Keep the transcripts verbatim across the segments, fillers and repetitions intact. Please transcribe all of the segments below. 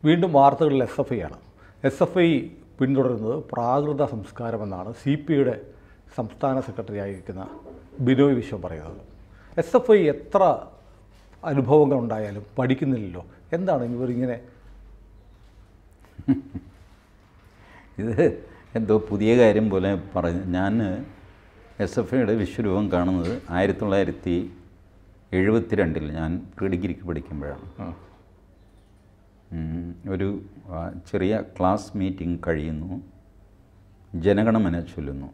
വീണ്ടും വാർത്തകളിൽ S F I ആണ്. എസ് എഫ് ഐ പിന്തുടരുന്നത് പ്രാകൃത സംസ്കാരമെന്നാണ് സി പി ഐയുടെ സംസ്ഥാന സെക്രട്ടറി ആയിരിക്കുന്ന ബിനോയ് വിശ്വം പറയുന്നത്. എസ് എഫ് ഐ എത്ര അനുഭവങ്ങൾ ഉണ്ടായാലും പഠിക്കുന്നില്ലല്ലോ, എന്താണ് ഇവരിങ്ങനെ? ഇത് എന്തോ പുതിയ കാര്യം പോലെ പറഞ്ഞു. ഞാൻ എസ് എഫ് ഐയുടെ വിശ്വരൂപം കാണുന്നത് ആയിരത്തി തൊള്ളായിരത്തി എഴുപത്തി രണ്ടിൽ ഞാൻ പ്രീ ഡിഗ്രിക്ക് പഠിക്കുമ്പോഴാണ്. ഒരു ചെറിയ ക്ലാസ് മീറ്റിംഗ് കഴിയുന്നു, ജനഗണമന ചൊല്ലുന്നു.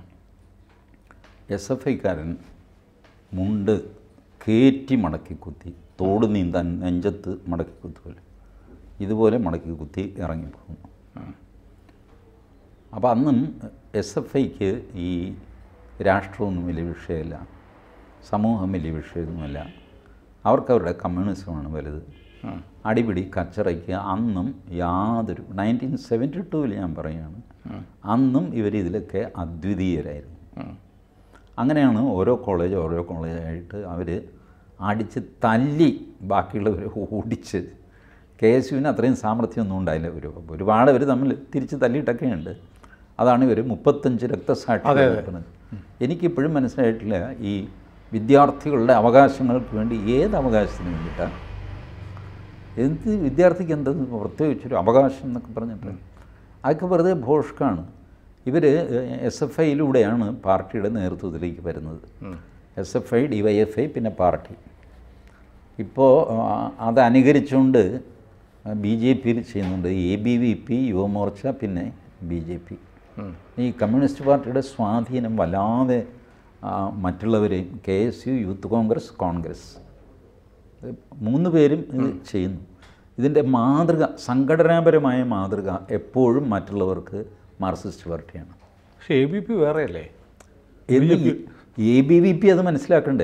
എസ് എഫ് ഐക്കാരൻ മുണ്ട് കയറ്റി മടക്കി കുത്തി, തോട് നീന്താൻ നെഞ്ചത്ത് മടക്കി കുത്തുമല്ലോ, ഇതുപോലെ മടക്കി കുത്തി ഇറങ്ങിപ്പോകുന്നു. അപ്പോൾ അന്നും എസ് എഫ് ഐക്ക് ഈ രാഷ്ട്രമൊന്നും വലിയ വിഷയമല്ല, സമൂഹം വലിയ വിഷയമൊന്നുമല്ല. അവർക്ക് അവരുടെ കമ്മ്യൂണിസമാണ് വലുത്. അടിപിടി കച്ചറയ്ക്ക് അന്നും യാതൊരു നയൻറ്റീൻ സെവൻറ്റി ടൂവിൽ ഞാൻ പറയുകയാണ്, അന്നും ഇവരിതിലൊക്കെ അദ്വിതീയരായിരുന്നു. അങ്ങനെയാണ് ഓരോ കോളേജ് ഓരോ കോളേജായിട്ട് അവർ അടിച്ച് തല്ലി ബാക്കിയുള്ളവരെ ഓടിച്ച്. കെ എസ് യുവിന് അത്രയും സാമർഥ്യമൊന്നും ഉണ്ടായില്ല. ഒരു ഒരുപാട് അവർ തമ്മിൽ തിരിച്ച് തല്ലിയിട്ടൊക്കെയുണ്ട്. അതാണ് ഇവർ മുപ്പത്തഞ്ച് രക്തസാക്ഷി നടത്തുന്നത്. എനിക്കിപ്പോഴും മനസ്സിലായിട്ടില്ല ഈ വിദ്യാർത്ഥികളുടെ അവകാശങ്ങൾക്ക് വേണ്ടി ഏത് അവകാശത്തിന് വേണ്ടിയിട്ടാണ്, എന്ത് വിദ്യാർത്ഥിക്ക് എന്തത് പ്രത്യേകിച്ചൊരു അവകാശം എന്നൊക്കെ പറഞ്ഞിട്ട് അതൊക്കെ വെറുതെ ഭോഷ്കാണ്. ഇവർ എസ് എഫ് ഐയിലൂടെയാണ് പാർട്ടിയുടെ നേതൃത്വത്തിലേക്ക് വരുന്നത്. S F I, D Y F I, പിന്നെ പാർട്ടി. ഇപ്പോൾ അത് അനുകരിച്ചുകൊണ്ട് ബി ജെ പിയിൽ ചെയ്യുന്നുണ്ട്. A B V P, Yuvamorcha, പിന്നെ ബി ജെ പി. ഈ കമ്മ്യൂണിസ്റ്റ് പാർട്ടിയുടെ സ്വാധീനം വല്ലാതെ മറ്റുള്ളവരെയും, K S U, youth Congress, Congress, മൂന്ന് പേരും ഇത് ചെയ്യുന്നു. ഇതിൻ്റെ മാതൃക, സംഘടനാപരമായ മാതൃക എപ്പോഴും മറ്റുള്ളവർക്ക് മാർക്സിസ്റ്റ് പാർട്ടിയാണ്. പക്ഷേ എ ബി പി വേറെയല്ലേ? എ ബി വി പി അത് മനസ്സിലാക്കണ്ടേ?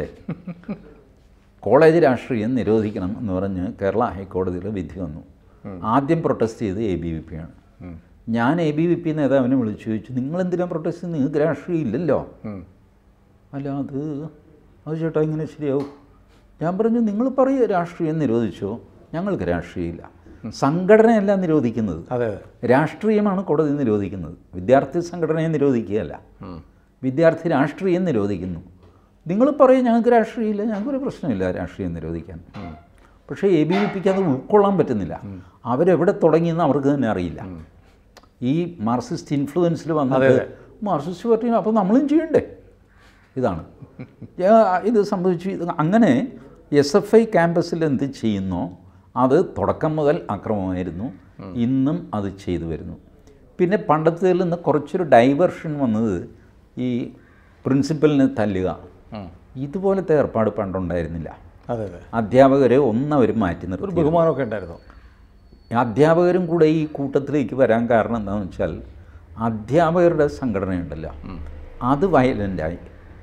കോളേജ് രാഷ്ട്രീയം നിരോധിക്കണം എന്ന് പറഞ്ഞ് കേരള ഹൈക്കോടതിയിൽ വിധി വന്നു. ആദ്യം പ്രൊട്ടസ്റ്റ് ചെയ്ത് എ ബി വി പി ആണ്. ഞാൻ എ ബി വി പി നേതാവിനെ വിളിച്ചു ചോദിച്ചു, നിങ്ങളെന്തിനാണ് പ്രൊട്ടസ്റ്റ് ചെയ്യുന്നത്? നിങ്ങൾക്ക് രാഷ്ട്രീയം ഇല്ലല്ലോ. അല്ല, അത് അത് ചേട്ടാ ഇങ്ങനെ ശരിയാവും. ഞാൻ പറഞ്ഞു, നിങ്ങൾ പറയുക രാഷ്ട്രീയം നിരോധിച്ചോ, ഞങ്ങൾക്ക് രാഷ്ട്രീയമില്ല. സംഘടനയല്ല നിരോധിക്കുന്നത്, അതെ, രാഷ്ട്രീയമാണ് കോടതി നിരോധിക്കുന്നത്. വിദ്യാർത്ഥി സംഘടനയെ നിരോധിക്കുകയല്ല, വിദ്യാർത്ഥി രാഷ്ട്രീയം നിരോധിക്കുന്നു. നിങ്ങൾ പറയും ഞങ്ങൾക്ക് രാഷ്ട്രീയമില്ല, ഞങ്ങൾക്കൊരു പ്രശ്നമില്ല രാഷ്ട്രീയം നിരോധിക്കാൻ. പക്ഷേ എ ബി വി പിക്ക് അത് ഉൾക്കൊള്ളാൻ പറ്റുന്നില്ല. അവരെവിടെ തുടങ്ങിയെന്ന് അവർക്ക് തന്നെ അറിയില്ല. ഈ മാർക്സിസ്റ്റ് ഇൻഫ്ലുവൻസിൽ വന്നത് മാർക്സിസ്റ്റ് പാർട്ടി, അപ്പോൾ നമ്മളും ചെയ്യണ്ടേ? ഇതാണ് ഇത് സംഭവിച്ചു. അങ്ങനെ എസ് എഫ് ഐ ക്യാമ്പസിൽ എന്ത് ചെയ്യുന്നോ അത് തുടക്കം മുതൽ അക്രമമായിരുന്നു, ഇന്നും അത് ചെയ്തു വരുന്നു. പിന്നെ പണ്ടത്തേതിൽ നിന്ന് കുറച്ചൊരു ഡൈവേർഷൻ വന്നത് ഈ പ്രിൻസിപ്പലിനെ തല്ലുക, ഇതുപോലത്തെ ഏർപ്പാട് പണ്ടുണ്ടായിരുന്നില്ല. അതെ അതെ, അധ്യാപകരെ ഒന്നവരും മാറ്റി നിർത്തി, ബഹുമാനമൊക്കെ ഉണ്ടായിരുന്നു. അധ്യാപകരും കൂടെ ഈ കൂട്ടത്തിലേക്ക് വരാൻ കാരണം എന്താണെന്ന് വെച്ചാൽ അധ്യാപകരുടെ സംഘടനയുണ്ടല്ലോ, അത് വയലൻ്റായി.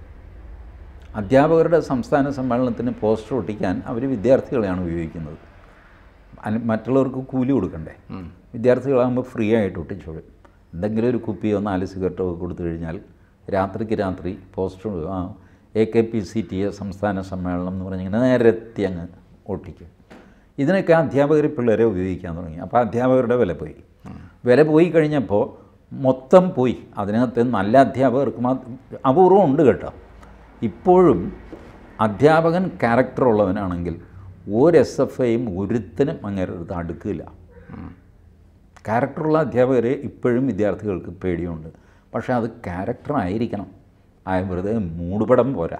അധ്യാപകരുടെ സംസ്ഥാന സമ്മേളനത്തിന് പോസ്റ്റർ ഒട്ടിക്കാൻ അവർ വിദ്യാർത്ഥികളെയാണ് ഉപയോഗിക്കുന്നത്. മറ്റുള്ളവർക്ക് കൂലി കൊടുക്കണ്ടേ? വിദ്യാർത്ഥികളാകുമ്പോൾ ഫ്രീ ആയിട്ട് ഒട്ടിച്ചോളും. എന്തെങ്കിലും ഒരു കുപ്പിയോ നാല് സിഗരറ്റോ കൊടുത്തു കഴിഞ്ഞാൽ രാത്രിക്ക് രാത്രി poster A K P C T A സംസ്ഥാന സമ്മേളനം എന്ന് പറഞ്ഞിങ്ങനെ നേരത്തെ അങ്ങ് ഒട്ടിക്കും. ഇതിനൊക്കെ അധ്യാപകർ പിള്ളേരെ ഉപയോഗിക്കാൻ തുടങ്ങി. അപ്പോൾ അധ്യാപകരുടെ വില പോയി. വില പോയി കഴിഞ്ഞപ്പോൾ മൊത്തം പോയി. അതിനകത്ത് നല്ല അധ്യാപകർക്ക് മാത്രം അപൂർവം ഉണ്ട് കേട്ടോ. ഇപ്പോഴും അധ്യാപകൻ ക്യാരക്ടറുള്ളവനാണെങ്കിൽ ഒരു എസ് എഫ് ഐയും ഒരുത്തനും അങ്ങനെ അടുത്ത് അടുക്കില്ല. ക്യാരക്ടറുള്ള അധ്യാപകരെ ഇപ്പോഴും വിദ്യാർത്ഥികൾക്ക് പേടിയുണ്ട്. പക്ഷേ അത് ക്യാരക്ടറായിരിക്കണം, ആ വെറുതെ മൂടുപടം പോരാ.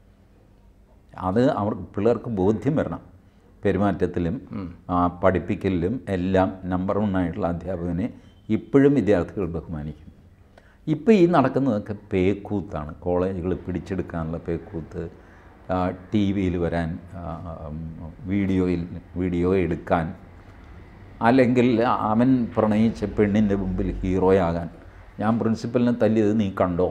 അത് അവർക്ക് പിള്ളേർക്ക് ബോധ്യം വരണം. പെരുമാറ്റത്തിലും പഠിപ്പിക്കലിലും എല്ലാം നമ്പർ വൺ ആയിട്ടുള്ള അധ്യാപകനെ ഇപ്പോഴും വിദ്യാർത്ഥികൾ ബഹുമാനിക്കും. ഇപ്പോൾ ഈ നടക്കുന്നതൊക്കെ പേക്കൂത്താണ്. കോളേജുകൾ പിടിച്ചെടുക്കാനുള്ള പേക്കൂത്ത്, ടി വിയിൽ വരാൻ, വീഡിയോയിൽ വീഡിയോ എടുക്കാൻ, അല്ലെങ്കിൽ അവൻ പ്രണയിച്ച പെണ്ണിൻ്റെ മുമ്പിൽ ഹീറോയാകാൻ. ഞാൻ പ്രിൻസിപ്പലിനെ തല്ലിയത് നീ കണ്ടോ?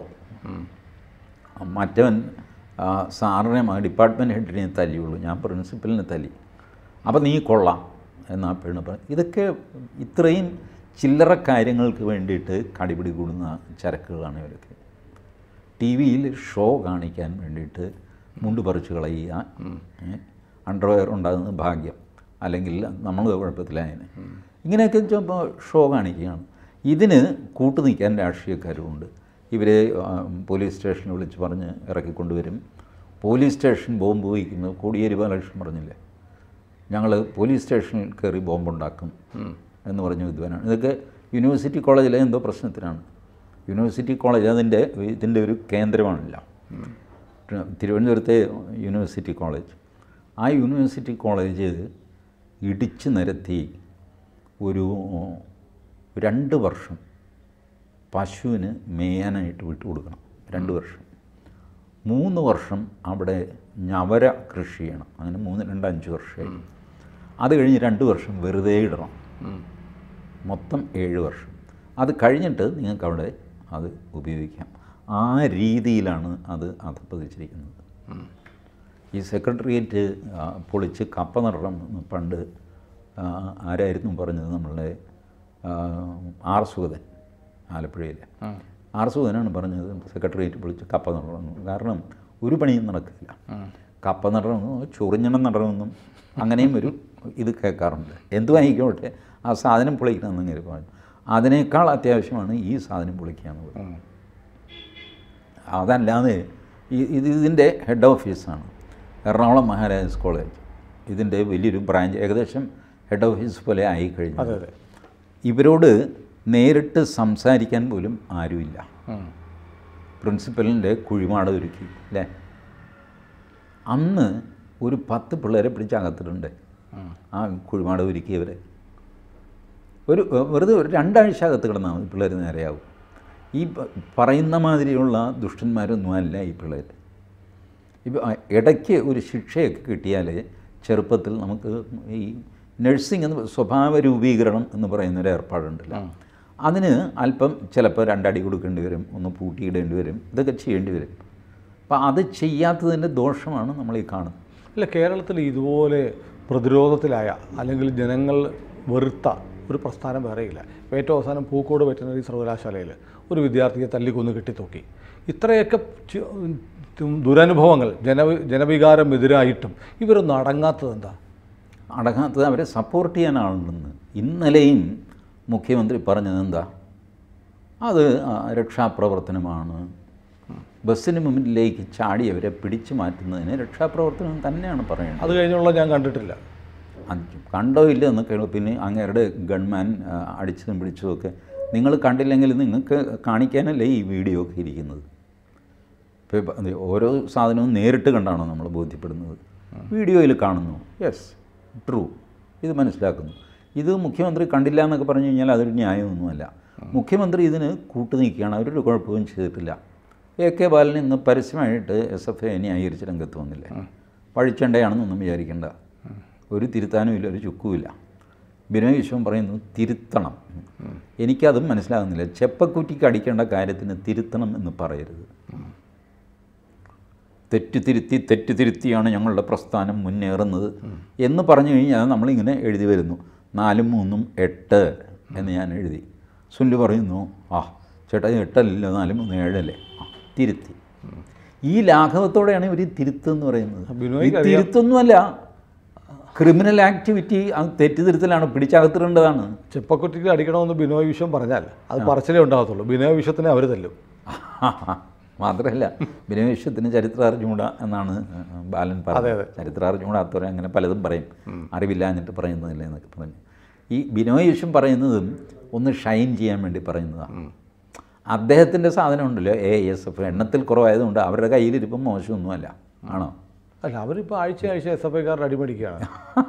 മറ്റവൻ സാറിനെ ഡിപ്പാർട്ട്മെൻറ്റ് ഹെഡിനെ തല്ലിയുള്ളൂ, ഞാൻ പ്രിൻസിപ്പലിനെ തല്ലി, അപ്പോൾ നീ കൊള്ളാം എന്നാ പെണ്ണ് പറയും. ഇതൊക്കെ ഇത്രയും ചില്ലറ കാര്യങ്ങൾക്ക് വേണ്ടിയിട്ട് കടിപിടി കൂടുന്ന ചരക്കുകളാണ് ഇവരൊക്കെ. ടി വിയിൽ ഷോ കാണിക്കാൻ വേണ്ടിയിട്ട് മുണ്ട് പറിച്ച് കളയുക, അണ്ടർവെയർ ഉണ്ടാകുന്നത് ഭാഗ്യം, അല്ലെങ്കിൽ നമ്മൾ കുഴപ്പത്തിലായതിന്. ഇങ്ങനെയൊക്കെ ചിലപ്പോൾ ഷോ കാണിക്കുകയാണ്. ഇതിന് കൂട്ടു നിൽക്കാൻ രാഷ്ട്രീയക്കാരുമുണ്ട്. ഇവരെ പോലീസ് സ്റ്റേഷനിൽ വിളിച്ച് പറഞ്ഞ് ഇറക്കിക്കൊണ്ടുവരും. പോലീസ് സ്റ്റേഷൻ ബോംബ് വയ്ക്കുന്നത് കോടിയേരി ബാലകൃഷ്ണൻ പറഞ്ഞില്ലേ, ഞങ്ങൾ പോലീസ് സ്റ്റേഷനിൽ കയറി ബോംബുണ്ടാക്കും എന്ന് പറഞ്ഞ വിദ്വാനാണ്. ഇതൊക്കെ യൂണിവേഴ്സിറ്റി കോളേജിലെ എന്തോ പ്രശ്നത്തിനാണ്. യൂണിവേഴ്സിറ്റി കോളേജ് അതിൻ്റെ ഇതിൻ്റെ ഒരു കേന്ദ്രമാണില്ല. തിരുവനന്തപുരത്തെ യൂണിവേഴ്സിറ്റി കോളേജ്, ആ യൂണിവേഴ്സിറ്റി കോളേജ് ഇടിച്ച് നിരത്തി ഒരു രണ്ട് വർഷം പശുവിന് മേയാനായിട്ട് വിട്ടു കൊടുക്കണം. രണ്ട് വർഷം മൂന്ന് വർഷം അവിടെ ഞവര കൃഷി ചെയ്യണം. അങ്ങനെ മൂന്ന് രണ്ട് അഞ്ച് വർഷമായി. അത് കഴിഞ്ഞ് രണ്ട് വർഷം വെറുതെ ഇടണം. മൊത്തം ഏഴ് വർഷം. അത് കഴിഞ്ഞിട്ട് നിങ്ങൾക്കവിടെ അത് ഉപയോഗിക്കാം. ആ രീതിയിലാണ് അത് അധപ്പതിച്ചിരിക്കുന്നത്. ഈ സെക്രട്ടേറിയറ്റ് പൊളിച്ച് കപ്പ നടണം എന്ന് പണ്ട് ആരായിരുന്നു പറഞ്ഞത്? നമ്മളുടെ ആർ സുഗതൻ, ആലപ്പുഴയിൽ ആർ സുഗതനാണ് പറഞ്ഞത് സെക്രട്ടേറിയറ്റ് പൊളിച്ച് കപ്പ നടണമെന്ന്. കാരണം ഒരു പണിയും നടക്കില്ല. കപ്പ നടണമെന്നോ ചൊറിഞ്ഞണം നടണമെന്നും അങ്ങനെയും ഒരു ഇത് കേൾക്കാറുണ്ട്. എന്തു വാങ്ങിക്കോട്ടെ, ആ സാധനം പൊളിക്കണമെന്നിങ്ങനെ പറഞ്ഞു. അതിനേക്കാൾ അത്യാവശ്യമാണ് ഈ സാധനം പൊളിക്കുക എന്ന് പറയുന്നത്. അതല്ലാതെ ഈ ഇത് ഇതിൻ്റെ ഹെഡ് ഓഫീസാണ് എറണാകുളം മഹാരാജാസ് കോളേജ്. ഇതിൻ്റെ വലിയൊരു ബ്രാഞ്ച് ഏകദേശം ഹെഡ് ഓഫീസ് പോലെ ആയിക്കഴിഞ്ഞു. ഇവരോട് നേരിട്ട് സംസാരിക്കാൻ പോലും ആരുമില്ല. പ്രിൻസിപ്പലിൻ്റെ കുഴിമാട ഒരുക്കി അല്ലേ. അന്ന് ഒരു പത്ത് പിള്ളേരെ പിടിച്ചകത്തിട്ടുണ്ട് ആ കുഴിമാട ഒരുക്കിയവരെ. ഒരു വെറുതെ ഒരു രണ്ടാഴ്ച അകത്ത് കിടന്നാൽ മതി, പിള്ളേർ നേരെയാവും. ഈ പറയുന്ന മാതിരിയുള്ള ദുഷ്ടന്മാരൊന്നും അല്ല ഈ പിള്ളേർ. ഇപ്പോൾ ഇടയ്ക്ക് ഒരു ശിക്ഷയൊക്കെ കിട്ടിയാൽ ചെറുപ്പത്തിൽ നമുക്ക് ഈ നഴ്സിംഗ് എന്ന് സ്വഭാവ രൂപീകരണം എന്ന് പറയുന്നൊരു ഏർപ്പാടുണ്ടല്ലോ, അതിന് അല്പം ചിലപ്പോൾ രണ്ടടി കൊടുക്കേണ്ടി വരും, ഒന്ന് പൂട്ടിയിടേണ്ടി വരും, ഇതൊക്കെ ചെയ്യേണ്ടി വരും. അപ്പോൾ അത് ചെയ്യാത്തതിൻ്റെ ദോഷമാണ് നമ്മൾ ഈ കാണുന്നത്. അല്ല, കേരളത്തിൽ ഇതുപോലെ പ്രതിരോധത്തിലായ അല്ലെങ്കിൽ ജനങ്ങൾ വെറുത്ത ഒരു പ്രസ്ഥാനം വേറെയില്ല. ഏറ്റവും അവസാനം പൂക്കോട് വെറ്ററിനറി സർവകലാശാലയിൽ ഒരു വിദ്യാർത്ഥിയെ തല്ലിക്കൊന്ന് കെട്ടിത്തൂക്കി. ഇത്രയൊക്കെ ദുരനുഭവങ്ങൾ ജന ജനവികാരം എതിരായിട്ടും ഇവരൊന്നും അടങ്ങാത്തത് എന്താ? അടങ്ങാത്തത് അവരെ സപ്പോർട്ട് ചെയ്യാൻ ആളുണ്ടെന്ന്. ഇന്നലെയും മുഖ്യമന്ത്രി പറഞ്ഞത് എന്താ? അത് രക്ഷാപ്രവർത്തനമാണ്. ബസ്സിന് മുമ്പിലേക്ക് ചാടിയവരെ പിടിച്ചു മാറ്റുന്നതിന് രക്ഷാപ്രവർത്തനം തന്നെയാണ് പറയുന്നത്. അത് കഴിഞ്ഞുള്ള ഞാൻ കണ്ടിട്ടില്ല. കണ്ടോ ഇല്ല എന്നൊക്കെ. പിന്നെ അങ്ങേരുടെ ഗൺമാൻ അടിച്ചതും പിടിച്ചതുമൊക്കെ നിങ്ങൾ കണ്ടില്ലെങ്കിൽ നിങ്ങൾക്ക് കാണിക്കാനല്ലേ ഈ വീഡിയോ ഒക്കെ ഇരിക്കുന്നത്. ഇപ്പോൾ ഓരോ സാധനവും നേരിട്ട് കണ്ടാണോ നമ്മൾ ബോധ്യപ്പെടുന്നത്? വീഡിയോയിൽ കാണുന്നു, യെസ് ട്രൂ, ഇത് മനസ്സിലാക്കുന്നു. ഇത് മുഖ്യമന്ത്രി കണ്ടില്ല എന്നൊക്കെ പറഞ്ഞു കഴിഞ്ഞാൽ അതൊരു ന്യായമൊന്നുമല്ല. മുഖ്യമന്ത്രി ഇതിന് കൂട്ടുനിൽക്കുകയാണ്. അവരൊരു കുഴപ്പവും ചെയ്തിട്ടില്ല. എ കെ ബാലൻ ഇന്ന് പരസ്യമായിട്ട് എസ് എഫ് ഐ ന്യായീകരിച്ച് രംഗത്ത് വന്നില്ലേ. പഴിച്ചണ്ടയാണെന്നൊന്നും വിചാരിക്കേണ്ട. ഒരു തിരുത്താനും ഇല്ല, ഒരു ചുക്കുമില്ല. ബിനോയ് വിശ്വം പറയുന്നു തിരുത്തണം. എനിക്കതും മനസ്സിലാകുന്നില്ല. ചെപ്പക്കുറ്റിക്ക് അടിക്കേണ്ട കാര്യത്തിന് തിരുത്തണം എന്ന് പറയരുത്. തെറ്റ് തിരുത്തി തെറ്റ് തിരുത്തിയാണ് ഞങ്ങളുടെ പ്രസ്ഥാനം മുന്നേറുന്നത് എന്ന് പറഞ്ഞു കഴിഞ്ഞാൽ നമ്മളിങ്ങനെ എഴുതി വരുന്നു. നാലും മൂന്നും എട്ട് എന്ന് ഞാൻ എഴുതി. സുനിൽ പറയുന്നു ആ ചേട്ടാ എട്ടല്ല നാലും മൂന്ന് ഏഴല്ലേ. ആ തിരുത്തി. ഈ ലാഘവത്തോടെയാണ് ഇവർ തിരുത്തെന്ന് പറയുന്നത്. തിരുത്തൊന്നുമല്ല, ക്രിമിനൽ ആക്ടിവിറ്റി, അത് തെറ്റുതിരുത്തലാണ്, പിടിച്ചകത്തിടേണ്ടതാണ്. ചെപ്പക്കുറ്റിക്ക് അടിക്കണമെന്ന് ബിനോയ് വിശ്വം പറഞ്ഞാൽ അത് പറച്ചിലേ ഉണ്ടാകത്തുള്ളൂ. ബിനോയ് വിശ്വത്തിനെ അവർ തല്ലും. മാത്രമല്ല ബിനോയ് വിശ്വത്തിന് ചരിത്രം അറിഞ്ഞുകൂടാ എന്നാണ് ബാലൻ പറഞ്ഞത്. ചരിത്രം അറിഞ്ഞുകൂടാത്തവരെ അങ്ങനെ പലതും പറയും, അറിവില്ല എന്നിട്ട് പറയുന്നതില്ല എന്നൊക്കെ പറഞ്ഞു. ഈ ബിനോയ് വിശ്വം പറയുന്നതും ഒന്ന് ഷൈൻ ചെയ്യാൻ വേണ്ടി പറയുന്നതാണ്. അദ്ദേഹത്തിൻ്റെ സാധനം ഉണ്ടല്ലോ എ എസ് എഫ്, എണ്ണത്തിൽ കുറവായതുകൊണ്ട് അവരുടെ കയ്യിലിരിപ്പം മോശമൊന്നുമല്ല. ആണോ? അല്ല, അവരിപ്പോൾ ആഴ്ച ആഴ്ച എസ് എഫ് ഐക്കാരുടെ അടിമടിക്കുകയാണ്.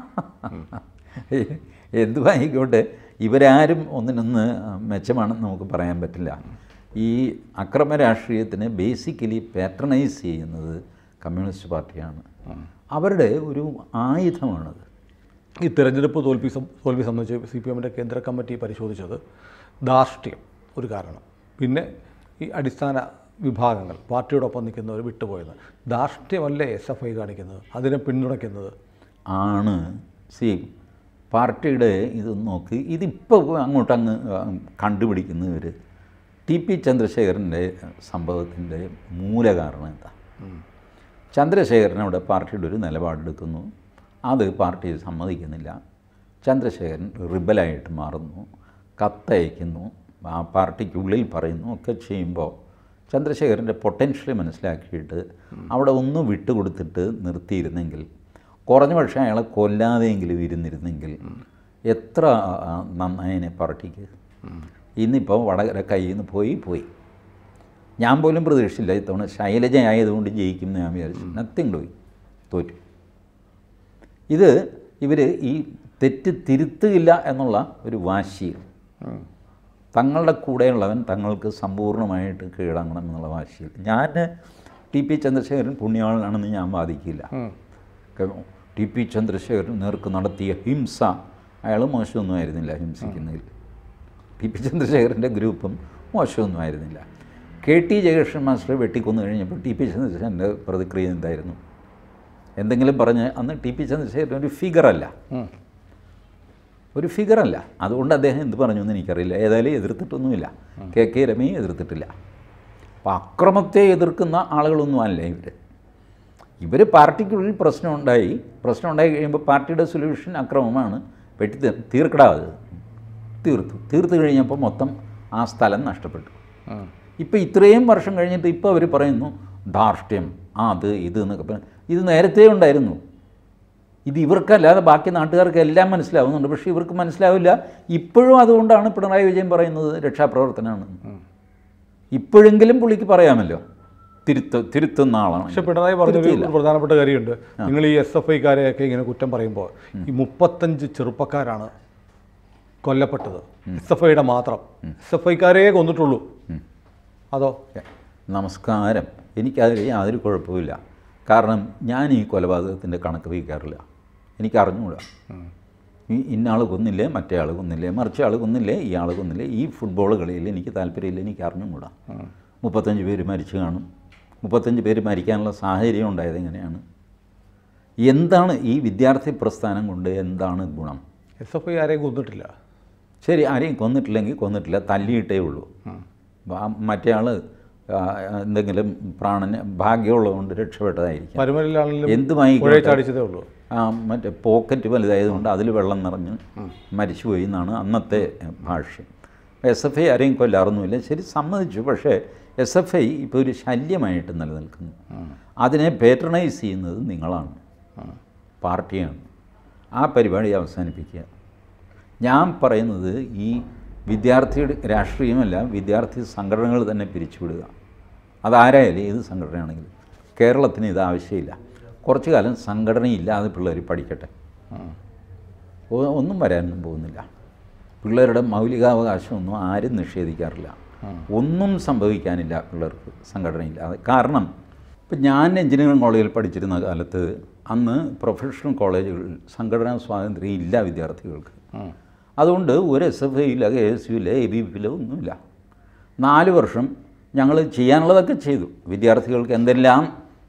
എന്തുവായിക്കോട്ടെ, ഇവരാരും ഒന്നിനൊന്ന് മെച്ചമാണെന്ന് നമുക്ക് പറയാൻ പറ്റില്ല. ഈ അക്രമ രാഷ്ട്രീയത്തിന് ബേസിക്കലി പാട്രണൈസ് ചെയ്യുന്നത് കമ്മ്യൂണിസ്റ്റ് പാർട്ടിയാണ്. അവരുടെ ഒരു ആയുധമാണത്. ഈ തിരഞ്ഞെടുപ്പ് തോൽവി തോൽവി സംബന്ധിച്ച് സി പി എമ്മിൻ്റെ കേന്ദ്ര കമ്മിറ്റി പരിശോധിച്ചത് ധാർഷ്ട്യം ഒരു കാരണം, പിന്നെ ഈ അടിസ്ഥാന വിഭാഗങ്ങൾ പാർട്ടിയോടൊപ്പം നിൽക്കുന്നവർ വിട്ടുപോയത്. ധാർഷ്ട്യമല്ലേ എസ് എഫ് ഐ കാണിക്കുന്നത്, അതിനെ പിന്തുണയ്ക്കുന്നത്? ആണ്. സി പാർട്ടിയുടെ ഇത് നോക്കി ഇതിപ്പോൾ അങ്ങോട്ടങ്ങ് കണ്ടുപിടിക്കുന്നവർ ടി പി ചന്ദ്രശേഖരൻ്റെ സംഭവത്തിൻ്റെ മൂലകാരണം എന്താ? ചന്ദ്രശേഖരൻ അവിടെ പാർട്ടിയുടെ ഒരു നിലപാടെടുക്കുന്നു, അത് പാർട്ടി സമ്മതിക്കുന്നില്ല. ചന്ദ്രശേഖരൻ റിബലായിട്ട് മാറുന്നു, കത്തയക്കുന്നു, ആ പാർട്ടിക്കുള്ളിൽ പറയുന്നു ഒക്കെ ചെയ്യുമ്പോൾ ചന്ദ്രശേഖരൻ്റെ പൊട്ടൻഷ്യൽ മനസ്സിലാക്കിയിട്ട് അവിടെ ഒന്ന് വിട്ടുകൊടുത്തിട്ട് നിർത്തിയിരുന്നെങ്കിൽ, കുറഞ്ഞ പക്ഷേ അയാളെ കൊല്ലാതെയെങ്കിലും ഇരുന്നിരുന്നെങ്കിൽ എത്ര നന്നായതിനെ പാർട്ടിക്ക്. ഇന്നിപ്പോൾ വടകര കയ്യിൽ നിന്ന് പോയി പോയി ഞാൻ പോലും പ്രതീക്ഷിച്ചില്ല ഇത്തവണ ശൈലജ ആയതുകൊണ്ട് ജയിക്കും എന്ന് ഞാൻ വിചാരിച്ചു. നത്തിങ് ഡൂയിങ്, തോറ്റു. ഇത് ഇവർ ഈ തെറ്റ് തിരുത്തുകയില്ല എന്നുള്ള ഒരു വാശിയിൽ, തങ്ങളുടെ കൂടെയുള്ളവൻ തങ്ങൾക്ക് സമ്പൂർണ്ണമായിട്ട് കീഴടങ്ങണം എന്നുള്ള വാശിയിൽ. ഞാൻ ടി പി ചന്ദ്രശേഖരൻ പുണ്യാളനാണെന്ന് ഞാൻ വാദിക്കില്ല. ടി പി ചന്ദ്രശേഖരൻ നേർക്ക് നടത്തിയ ഹിംസ അയാൾ മോശമൊന്നും ആയിരുന്നില്ല ഹിംസിക്കുന്നതിൽ. ടി പി ചന്ദ്രശേഖരൻ്റെ ഗ്രൂപ്പും മോശമൊന്നും ആയിരുന്നില്ല. കെ ടി ജയകൃഷ്ണൻ മാസ്റ്ററെ വെട്ടിക്കൊന്നു കഴിഞ്ഞപ്പോൾ ടി പി ചന്ദ്രശേഖരൻ്റെ പ്രതിക്രിയ എന്തായിരുന്നു? എന്തെങ്കിലും പറഞ്ഞ് അന്ന് ടി പി ചന്ദ്രശേഖരൻ ഒരു ഫിഗറല്ല, ഒരു ഫിഗറല്ല. അതുകൊണ്ട് അദ്ദേഹം എന്ത് പറഞ്ഞു എന്ന് എനിക്കറിയില്ല. ഏതായാലും എതിർത്തിട്ടൊന്നുമില്ല. K K രമയെ എതിർത്തിട്ടില്ല. അപ്പോൾ അക്രമത്തെ എതിർക്കുന്ന ആളുകളൊന്നും അല്ല ഇവർ. ഇവർ പാർട്ടിക്കുള്ളിൽ പ്രശ്നമുണ്ടായി, പ്രശ്നം ഉണ്ടായി കഴിയുമ്പോൾ പാർട്ടിയുടെ സൊല്യൂഷൻ അക്രമമാണ്, വെട്ടി തീർക്കടാത് തീർത്തു. തീർത്ത് കഴിഞ്ഞപ്പോൾ മൊത്തം ആ സ്ഥലം നഷ്ടപ്പെട്ടു. ഇപ്പോൾ ഇത്രയും വർഷം കഴിഞ്ഞിട്ട് ഇപ്പോൾ അവർ പറയുന്നു ധാർഷ്ട്യം, ആ അത് ഇത് എന്നൊക്കെ പറഞ്ഞു. ഇത് നേരത്തെ ഉണ്ടായിരുന്നു. ഇത് ഇവർക്കല്ലാതെ ബാക്കി നാട്ടുകാർക്ക് എല്ലാം മനസ്സിലാവുന്നുണ്ട്, പക്ഷേ ഇവർക്ക് മനസ്സിലാവില്ല. ഇപ്പോഴും അതുകൊണ്ടാണ് പിണറായി വിജയൻ പറയുന്നത് രക്ഷാപ്രവർത്തനമാണ്. ഇപ്പോഴെങ്കിലും പുള്ളിക്ക് പറയാമല്ലോ തിരുത്ത് തിരുത്തുന്ന ആളാണ്. പക്ഷേ പിണറായി പറഞ്ഞൊരു പ്രധാനപ്പെട്ട കാര്യമുണ്ട്. നിങ്ങൾ ഈ എസ് എഫ് ഐക്കാരെയൊക്കെ ഇങ്ങനെ കുറ്റം പറയുമ്പോൾ ഈ മുപ്പത്തഞ്ച് ചെറുപ്പക്കാരാണ് കൊല്ലപ്പെട്ടത്, എസ് എഫ് ഐയുടെ മാത്രം. എസ് എഫ് ഐക്കാരേ കൊന്നിട്ടുള്ളൂ. അതോ? നമസ്കാരം, എനിക്കതിൽ യാതൊരു കുഴപ്പമില്ല. കാരണം ഞാൻ ഈ കൊലപാതകത്തിൻ്റെ കണക്ക് വയ്ക്കാറില്ല. എനിക്ക് അറിഞ്ഞുകൂടാ. ഈ ഇന്നയാൾ കൊന്നില്ലേ, മറ്റേ ആൾ കൊന്നില്ലേ, മറിച്ച ആൾ കൊന്നില്ലേ, ഈ ആൾ കൊന്നില്ലേ. ഈ ഫുട്ബോൾ കളിയിൽ എനിക്ക് താല്പര്യമില്ല, എനിക്ക് അറിഞ്ഞുകൂടാ. മുപ്പത്തഞ്ച് പേര് മരിച്ചു കാണും. മുപ്പത്തഞ്ച് പേര് മരിക്കാനുള്ള സാഹചര്യം ഉണ്ടായത് എങ്ങനെയാണ്? എന്താണ് ഈ വിദ്യാർത്ഥി പ്രസ്ഥാനം കൊണ്ട് എന്താണ് ഗുണം? എസ് എഫ് ഐ ആരെയും കൊന്നിട്ടില്ല. ശരി, ആരെയും കൊന്നിട്ടില്ലെങ്കിൽ കൊന്നിട്ടില്ല, തല്ലിയിട്ടേ ഉള്ളൂ. മറ്റേ ആൾ എന്തെങ്കിലും പ്രാണന് ഭാഗ്യമുള്ളതുകൊണ്ട് രക്ഷപ്പെട്ടതായിരിക്കും. എന്തുമായി ഉള്ളൂ. ആ മറ്റേ പോക്കറ്റ് വലുതായതുകൊണ്ട് അതിൽ വെള്ളം നിറഞ്ഞ് മരിച്ചുപോയി എന്നാണ് അന്നത്തെ ഭാഷ്യം. എസ് എഫ് ഐ ആരെയും കൊല്ലാറൊന്നുമില്ല. ശരി, സമ്മതിച്ചു. പക്ഷേ എസ് എഫ് ഐ ഇപ്പോൾ ഒരു ശല്യമായിട്ട് നിലനിൽക്കുന്നു. അതിനെ പേട്രണൈസ് ചെയ്യുന്നത് നിങ്ങളാണ്, പാർട്ടിയാണ്. ആ പരിപാടി അവസാനിപ്പിക്കുക. ഞാൻ പറയുന്നത് ഈ വിദ്യാർത്ഥിയുടെ രാഷ്ട്രീയമല്ല, വിദ്യാർത്ഥി സംഘടനകൾ തന്നെ പിരിച്ചുവിടുക. അതാരായാലും ഏത് സംഘടനയാണെങ്കിലും. കേരളത്തിന് ഇത് ആവശ്യമില്ല. കുറച്ചു കാലം സംഘടനയില്ലാതെ പിള്ളേർ പഠിക്കട്ടെ. ഒന്നും വരാനൊന്നും പോകുന്നില്ല. പിള്ളേരുടെ മൗലികാവകാശമൊന്നും ആരും നിഷേധിക്കാറില്ല. ഒന്നും സംഭവിക്കാനില്ല പിള്ളേർക്ക് സംഘടനയില്ലാതെ. കാരണം ഇപ്പം ഞാൻ എഞ്ചിനീയറിംഗ് കോളേജിൽ പഠിച്ചിരുന്ന കാലത്ത് അന്ന് പ്രൊഫഷണൽ കോളേജുകളിൽ സംഘടനാ സ്വാതന്ത്ര്യം ഇല്ല വിദ്യാർത്ഥികൾക്ക്. അതുകൊണ്ട് ഒരു എസ് എഫ് ഐയില്ല, കെ എസ് യു ഇല്ല, എ ബി പി ഇല്ല, ഒന്നുമില്ല. നാല് വർഷം ഞങ്ങൾ ചെയ്യാനുള്ളതൊക്കെ ചെയ്തു. വിദ്യാർത്ഥികൾക്ക് എന്തെല്ലാം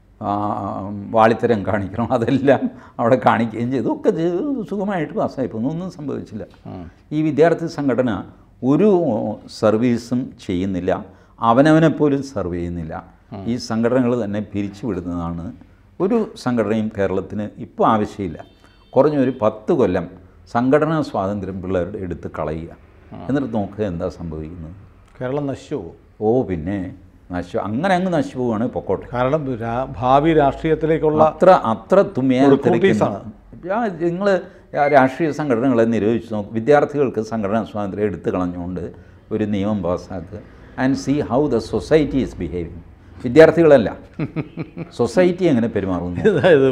വാളിത്തരം കാണിക്കണം അതെല്ലാം അവിടെ കാണിക്കുകയും ചെയ്തു. ഒക്കെ ചെയ്തു, സുഖമായിട്ട് പാസ്സായിപ്പോന്നു. ഒന്നും സംഭവിച്ചില്ല. ഈ വിദ്യാർത്ഥി സംഘടന ഒരു സർവീസും ചെയ്യുന്നില്ല, അവനവനെപ്പോലും സർവ് ചെയ്യുന്നില്ല. ഈ സംഘടനകൾ തന്നെ പിരിച്ചുവിടുന്നതാണ്. ഒരു സംഘടനയും കേരളത്തിന് ഇപ്പോൾ ആവശ്യമില്ല. കുറഞ്ഞൊരു പത്ത് കൊല്ലം സംഘടനാ സ്വാതന്ത്ര്യം പിള്ളേരുടെ എടുത്ത് കളയുക. എന്നിട്ട് നോക്കുക എന്താ സംഭവിക്കുന്നത്. കേരളം നശിച്ചു പോകും. ഓ പിന്നെ നശിച്ചു, അങ്ങനെ അങ്ങ് നശിച്ചു പോവുകയാണ്. പൊക്കോട്ടെ. കാരണം ഭാവി രാഷ്ട്രീയത്തിലേക്കുള്ള അത്ര അത്ര തുമ്മിയാണ്. നിങ്ങൾ രാഷ്ട്രീയ സംഘടനകളെ നിരോധിച്ച് നോക്കും. വിദ്യാർത്ഥികൾക്ക് സംഘടനാ സ്വാതന്ത്ര്യം എടുത്തു കളഞ്ഞുകൊണ്ട് ഒരു നിയമം പാസ്സാക്കുക. And see how the society is behaving. വിദ്യാർത്ഥികളല്ല, സൊസൈറ്റി എങ്ങനെ പെരുമാറുന്നു.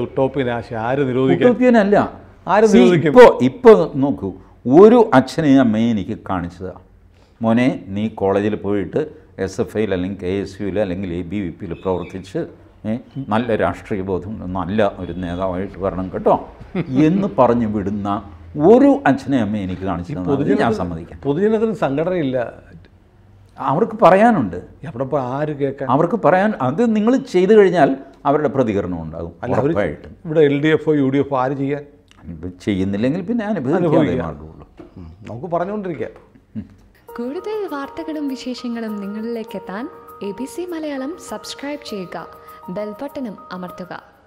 ഉട്ടോപ്യനല്ല. ഇപ്പോൾ ഇപ്പോൾ നോക്കൂ, ഒരു അച്ഛനെയും അമ്മയും എനിക്ക് കാണിച്ചതാണ്. മോനെ, നീ കോളേജിൽ പോയിട്ട് എസ് എഫ് ഐയിൽ അല്ലെങ്കിൽ കെ എസ് യുയിൽ അല്ലെങ്കിൽ എ ബി വി പിയിൽ പ്രവർത്തിച്ച് നല്ല രാഷ്ട്രീയ ബോധം, നല്ല ഒരു നേതാവായിട്ട് വരണം കേട്ടോ എന്ന് പറഞ്ഞു വിടുന്ന ഒരു അച്ഛനെയും അമ്മയും എനിക്ക് കാണിച്ചത് ഞാൻ സമ്മതിക്കാം. പൊതുജനത്തിന് സംഘടനയില്ല, അവർക്ക് പറയാനുണ്ട്. അവിടെ ആര് കേൾക്കാൻ? അവർക്ക് പറയാൻ, അത് നിങ്ങൾ ചെയ്തു കഴിഞ്ഞാൽ അവരുടെ പ്രതികരണം ഉണ്ടാകും ഉറപ്പായിട്ടും. ഇവിടെ എൽ ഡി എഫോ യു ഡി എഫോ ആര് ചെയ്യാൻ? ചെയ്യുന്നില്ലെങ്കിൽ പിന്നെ അനുഭവിക്കാൻ മാർഗമുള്ളൂ. നമുക്ക് പറഞ്ഞുകൊണ്ടിരിക്കാം. കൂടുതൽ വാർത്തകളും വിശേഷങ്ങളും നിങ്ങളിലേക്ക് എത്താൻ A B C Malayalam subscribe ചെയ്യുക, ബെൽ ബട്ടണും അമർത്തുക.